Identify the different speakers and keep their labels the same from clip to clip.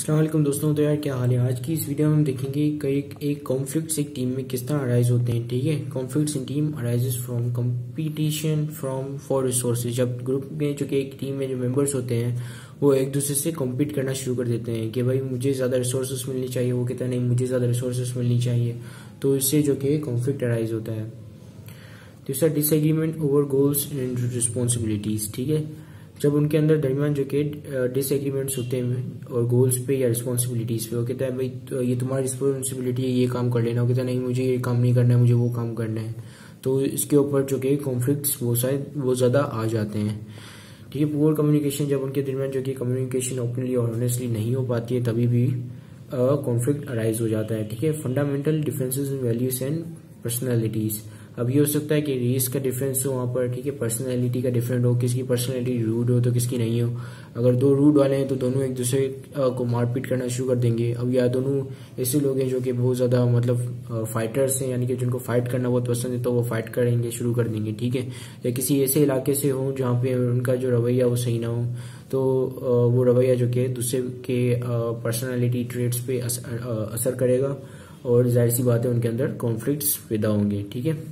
Speaker 1: अस्सलाम वालेकुम दोस्तों। तो यार क्या हाल है। आज की इस वीडियो में हम देखेंगे कई एक कॉन्फ्लिक्ट्स एक टीम में किस तरह अराइज होते हैं। ठीक है, conflicts in team arises from competition from for resources. जब ग्रुप में जो कि एक टीम में जो मेंबर्स होते हैं वो एक दूसरे से कॉम्पीट करना शुरू कर देते हैं कि भाई मुझे ज़्यादा रिसोर्सेज मिलनी चाहिए, वो कहता है नहीं मुझे ज़्यादा रिसोर्सेज मिलनी चाहिए। तो इससे जो कि कॉन्फ्लिक्ट अराइज होता है। तीसरा disagreement over goals and responsibilities. ठीक है, जब उनके अंदर दरमियान जो कि डिसएग्रीमेंट्स होते हैं और गोल्स पे या रिस्पॉन्सिबिलिटीज पे, वो कहता है भाई तो ये तुम्हारी रिस्पॉन्सिबिलिटी है, ये काम कर लेना। वो कहता है नहीं मुझे ये काम नहीं करना है, मुझे वो काम करना है। तो इसके ऊपर जो कि कॉन्फ्लिक्ट्स वो ज़्यादा आ जाते हैं। ठीक है, पुअर कम्युनिकेशन, जब उनके दरमियान जो कि कम्युनिकेशन ओपनली और ऑनेस्टली नहीं हो पाती है तभी भी कॉन्फ्लिक्ट अराइज हो जाता है। ठीक है, fundamental differences in values and personalities. अब ये हो सकता है कि रेस का डिफरेंस हो वहाँ पर, ठीक है, पर्सनैलिटी का डिफरेंट हो, किसकी पर्सनैलिटी रूड हो तो किसकी नहीं हो। अगर दो रूड वाले हैं तो दोनों एक दूसरे को मारपीट करना शुरू कर देंगे। अब या दोनों ऐसे लोग हैं जो कि बहुत ज़्यादा मतलब फाइटर्स हैं, यानी कि जिनको फाइट करना बहुत पसंद है, तो वो फाइट करेंगे शुरू कर देंगे। ठीक है, या किसी ऐसे इलाके से हो जहाँ पे उनका जो रवैया वो सही ना हो, तो वो रवैया जो कि दूसरे के पर्सनैलिटी ट्रेट्स पे असर करेगा और जाहिर सी बात है उनके अंदर कॉन्फ्लिक्ट्स पैदा होंगे। ठीक है,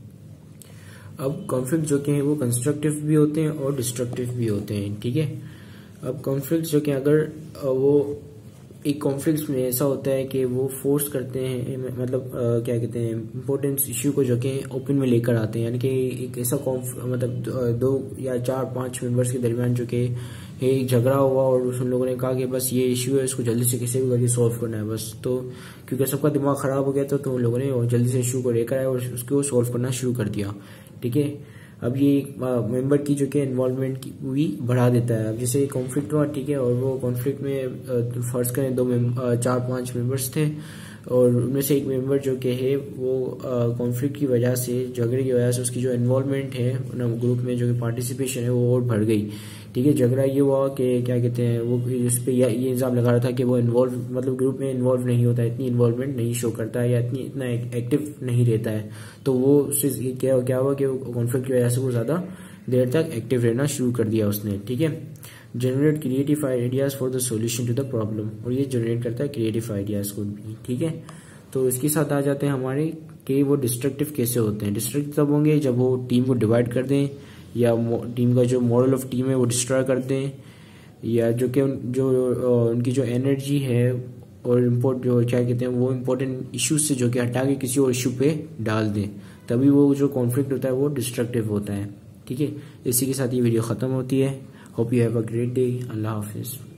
Speaker 1: अब कॉन्फ्लिक्ट जो कि हैं वो कंस्ट्रक्टिव भी होते हैं और डिस्ट्रक्टिव भी होते हैं। ठीक है, अब कॉन्फ्लिक्ट जो कि अगर वो एक कॉन्फ्लिक्ट में ऐसा होता है कि वो फोर्स करते हैं, मतलब क्या कहते हैं, इम्पोर्टेंस इश्यू को जो कि ओपन में लेकर आते हैं। यानी कि एक ऐसा मतलब 2 या 4-5 मेंबर्स के दरमियान जो कि एक झगड़ा हुआ और उन लोगों ने कहा कि बस ये इश्यू है, इसको जल्दी से किसी भी करके सॉल्व करना है बस। तो क्योंकि सबका दिमाग खराब हो गया था तो उन लोगों ने जल्दी से इश्यू को लेकर आए और उसको सॉल्व करना शुरू कर दिया। ठीक है, अब ये मेंबर की जो कि इन्वॉल्वमेंट की भी बढ़ा देता है। अब जैसे कॉन्फ्लिक्ट हुआ, ठीक है, और वो कॉन्फ्लिक्ट में फर्ज करें 4-5 मेंबर्स थे और उनमें से एक मेंबर जो कि है वो कॉन्फ्लिक्ट की वजह से, झगड़े की वजह से उसकी जो इन्वॉल्वमेंट है ग्रुप में, जो कि पार्टिसिपेशन है वो और बढ़ गई। ठीक है, झगड़ा ये हुआ कि क्या कहते हैं वो इस पे ये इल्जाम लगा रहा था कि वो इन्वॉल्व मतलब ग्रुप में इन्वॉल्व नहीं होता है, इतनी इन्वॉल्वमेंट नहीं शो करता है या इतना एक्टिव नहीं रहता है। तो वो उससे क्या हुआ कि कॉन्फ्लिक्ट की वजह से वो ज्यादा देर तक एक्टिव रहना शुरू कर दिया उसने। ठीक है, generate creative ideas for the solution to the problem, और ये जनरेट करता है क्रिएटिव आइडियाज को भी। ठीक है, तो इसके साथ आ जाते हैं हमारे कि वो डिस्ट्रक्टिव कैसे होते हैं। डिस्ट्रक्टिव तब होंगे जब वो टीम को डिवाइड कर दें या टीम का जो मॉरल ऑफ टीम है वो डिस्ट्रॉय कर दें, या जो कि उनकी जो एनर्जी है और जो क्या कहते हैं वो इम्पोर्टेंट इश्यूज से जो कि हटा के किसी और इश्यू पे डाल दें, तभी वो जो कॉन्फ्लिक्ट होता है वो डिस्ट्रक्टिव होता है। ठीक है, इसी के साथ ये वीडियो ख़त्म होती है। Hope you have a great day. अल्लाह हाफिज़।